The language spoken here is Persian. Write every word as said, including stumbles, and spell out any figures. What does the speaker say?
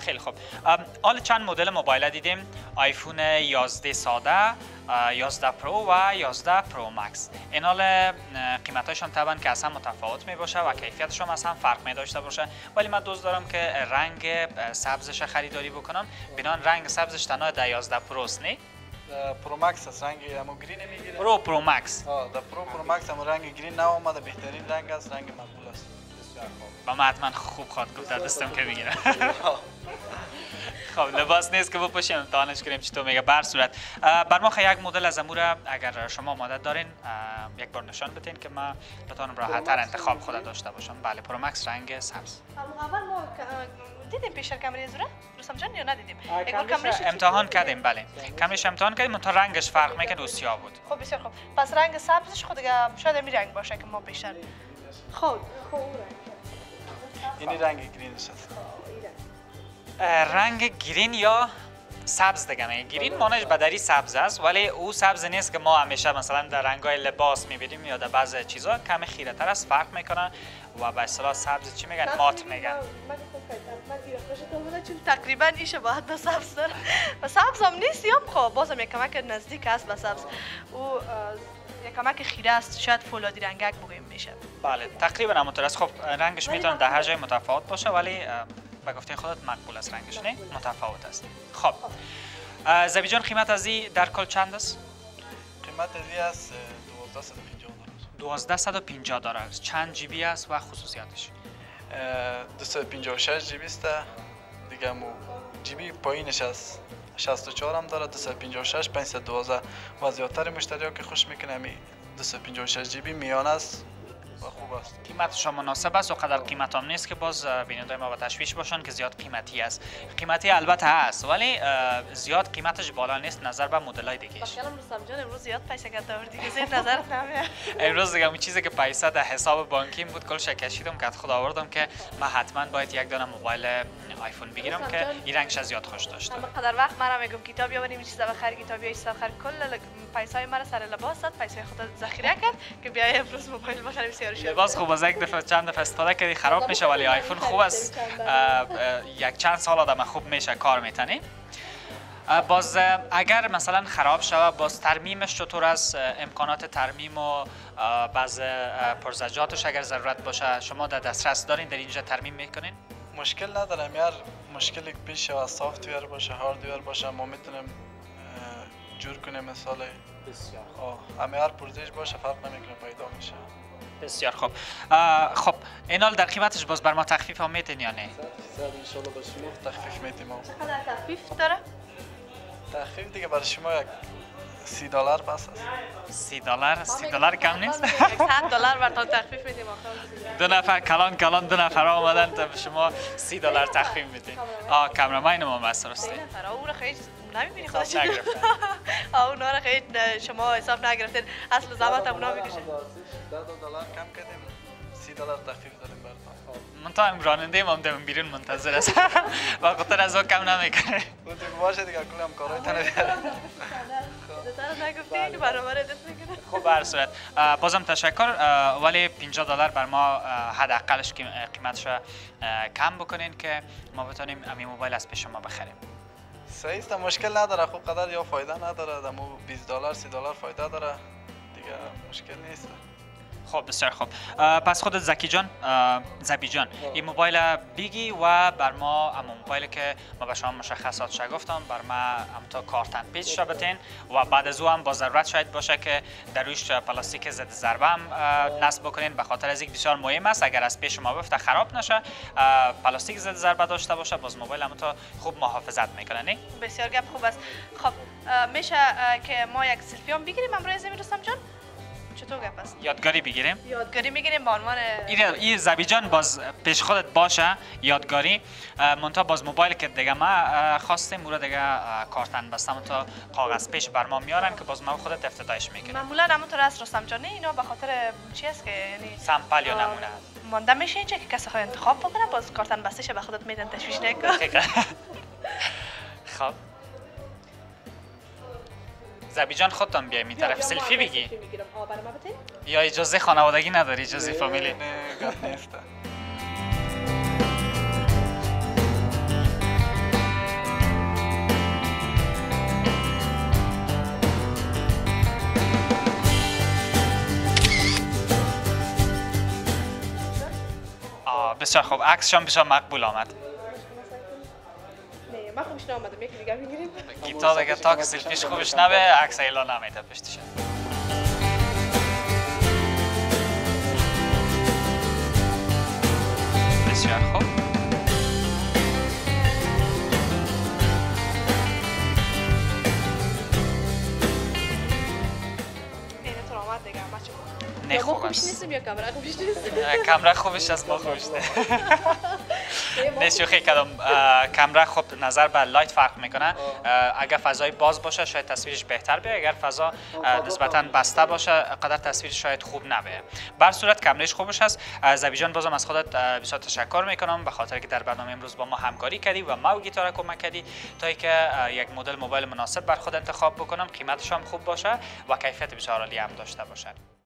خیلی خوب. حالا چند مدل موبایل دیدیم، آیفون یازده ساده، یازده پرو و یازده پرو مکس. این حال قیمتاشون طبعا که اصلا متفاوت می باشه و کیفیتشون اصلا فرق می داشته باشه، ولی من دوست دارم که رنگ سبزش خریداری بکنم. بنان رنگ سبزش تنها در یازده پروست نه؟ پرو مکس است، رنگ همو گرین میگیره. پرو پرو مکس. آه در پرو پرو مکس همو رنگ گرین نه اومده، بهترین رنگ است، رنگ مقبول است. بسیار خوب. با من حتما خوب خواد گفت دستم که میگیره. خب لباس نیست که بپوشیم امتحانش کنیم چطور میگه. بر صورت بر ما یک مدل از امور اگر شما مادت دارین یک بار نشان بدین که ما بتونم راحت تر انتخاب خود داشته باشم. بله پرو مکس رنگ سبز. اول ما دیدیم پیشتر کمری زوره رستم جان یا ندیدیم؟ امتحان کردیم. بله کمرش امتحان کردیم، تا رنگش فرق میکنه و سیاه بود. خب بسیار خوب. پس رنگ سبزش خود دیگه شاید می رنگ باشه که ما بیشتر. خب خب این رنگ گرین است. رنگ گرین یا سبز دیگه میگه. گرین مانش بدری سبز است، ولی او سبز نیست که ما همیشه مثلا در رنگای لباس میبینیم یا در بعض چیزا کمی خیره تر است، فرق میکنه و به اصطلاح سبز چی میگن؟ مات میگن. تقریبا ایشه باید به سبز داره و سبز هم نیست یا خب بازم یک کمک نزدیک است به سبز. او یک کمک خیره است، شاید فولادی رنگک بگیم میشه. بله تقریبا همونطور است. خب رنگش میتونه در هر جای متفاوت باشه، ولی به گفته خودت مقبول است رنگش نه؟ متفاوت است. خب زبی جان قیمت از این در کل چند است؟ قیمت از این است دوازده صد و پنجاه دلار. است. چند جی بی است و خصوصیاتش؟ دویست و پنجاه و شش جی بی است. دیگه مو جی بی پایینش است شصت و چهار هم داره. دویست و پنجاه و شش پانصد و دوازده و زیادتر مشتری‌ها که خوش میکنه می دویست و پنجاه و شش جی بی میانه است و خوب است. قیمتش مناسب است و قدر قیمت هم نیست که باز بیننده ما با تشویش باشن که زیاد قیمتی است. قیمتی البته هست ولی زیاد قیمتش بالا نیست نظر به مدل‌های دیگه‌اش. مشکلم رستم جان امروز زیاد پیسه گرفته آوردی که زیر نظرت نمیاد. امروز دیگه اون چیزی که پیسه در حساب بانکیم بود کلش کشیدم که خدا آوردم که من حتما باید یک دونه موبایل آیفون بگیرم که این رنگش زیاد خوش داشته. اما قدر وقت من میگم کتاب بیاوریم چیزا بخری، کتاب یا چیزا بخر، کل پیسای مرا سر لباس داد، پیسای خود ذخیره کرد که بیای امروز موبایل بخریم بسیار شد. لباس خوب از یک دفعه چند دفعه استفاده کردی خراب میشه ولی آیفون خوب است. یک چند سال آدم خوب میشه کار میتنی. باز اگر مثلا خراب شود باز ترمیمش چطور است؟ امکانات ترمیم و بعض پرزجاتش اگر ضرورت باشه شما در دسترس دارین در اینجا ترمیم میکنین؟ مشکل ندارم یار. مشکلی که پیش از سافت‌ویر باشه هاردویر باشه ما میتونیم جور کنیم. مثلا بسیار خوب همه هر پرزش باشه فرق نمیکنه پیدا میشه. بسیار خوب. خب این حال در قیمتش باز بر ما تخفیف هم میتین یا نه؟ ان شاء الله به شما تخفیف میتیم. چقدر تخفیف داره؟ تخفیف دیگه برای شما یک سی دلار بس است. سی دلار؟ سی دلار کم نیست؟ صد دلار بر تا تخفیف میدیم آخر. دو نفر کلان کلان دو نفر آمدن تا به شما سی دلار تخفیف میدیم. آه کامرامین ما بس درسته. اون خیلی نمیبینی خودش. نگرفتن. آه اونا رو خیلی شما حساب نگرفتین. اصل زحمت اونا میکشه. ده دلار کم کردیم سی دلار تخفیف دادیم براتون. من تا هم راننده ما هم بیرون منتظر است و خاطر از او کم نمیکنه. اون دیگه باشه دیگه کلی هم کارهای تنه بیاره. زودتر نگفتی که برنامه رو ادت میکنه. خب به هر صورت بازم تشکر ولی پنجاه دلار بر ما حداقلش قیمتش کم بکنین که ما بتونیم همین موبایل از پیش شما بخریم. صحیح است مشکل نداره. خوب قدر یا فایده نداره دمو بیست دلار سی دلار فایده داره دیگه مشکل نیست. خب بسیار خوب. پس خودت زکی جان زبی جان این موبایل بگی و بر ما اما موبایلی که ما به شما مشخصاتش گفتم بر ما هم تا کارتن پیچ بتین و بعد از او هم با ضرورت شاید باشه که در رویش پلاستیک ضد ضربه هم نصب بکنین به خاطر از اینکه بسیار مهم است اگر از پیش ما بفته خراب نشه پلاستیک ضد ضربه داشته باشه باز موبایل هم تا خوب محافظت میکنه. نه بسیار گپ خوب است. خب میشه که ما یک سلفی هم بگیریم امروز رستم جان؟ چطور گپ است؟ یادگاری بگیریم؟ یادگاری میگیریم به عنوان این این زبی جان باز پیش خودت باشه یادگاری منتها باز موبایل که دیگه ما خواستیم مورد دیگه کارتن بستم تا کاغذ پیش بر ما میارن که باز ما خودت افتتاحش میکنیم. معمولا همونطور است رستم جان. اینا به خاطر چی است که یعنی سامپل یا نمونه مانده میشه اینجا که کسی خواهد انتخاب بکنه باز کارتن بسته شه به خودت میدن تشویش نکن. خب زبی جان خودتان بیای می طرف سلفی بگی یا اجازه خانوادگی نداری اجازه فامیلی؟ نه گپ نیست. بسیار خوب، عکسشان بسیار مقبول آمد. نه من خوبش نآمدم، یکی دیگه میگیریم. گیتا دیگه تا که سلفیش خوبش نبه عکس اعلان نمیده پشتش. بسیار خوب. نه خوب خوبش نیستیم یا کامرا خوبش نیست؟ کامرا خوبش است، ما خوبش نه. نه شوخی کردم، کامرا خوب نظر به لایت فرق میکنه. اگر فضای باز باشه شاید تصویرش بهتر بیاد، اگر فضا نسبتا بسته باشه قدر تصویرش شاید خوب نبیه. بر صورت کامراش خوبش است. زبی جان بازم از خودت بسیار تشکر میکنم به خاطر که در برنامه امروز با ما همکاری کردی و ما و گیتار کمک کردی تا اینکه یک مدل موبایل مناسب بر خود انتخاب بکنم، قیمتش هم خوب باشه و کیفیت بسیار عالی هم داشته باشه.